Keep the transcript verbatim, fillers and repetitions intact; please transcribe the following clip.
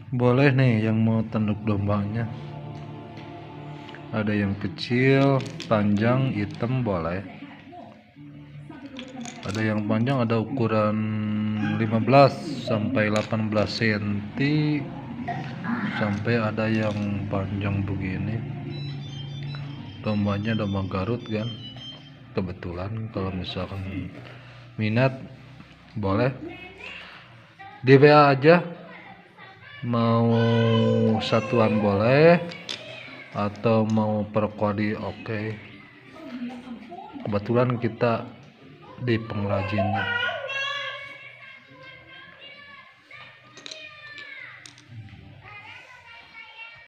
Boleh nih yang mau tanduk dombanya. Ada yang kecil, panjang, hitam boleh. Ada yang panjang, ada ukuran lima belas sampai delapan belas sentimeter, sampai ada yang panjang begini. Dombanya domba Garut kan. Kebetulan kalau misalkan minat boleh di W A aja, mau satuan boleh atau mau per kodi oke. Kebetulan kita di pengrajinnya.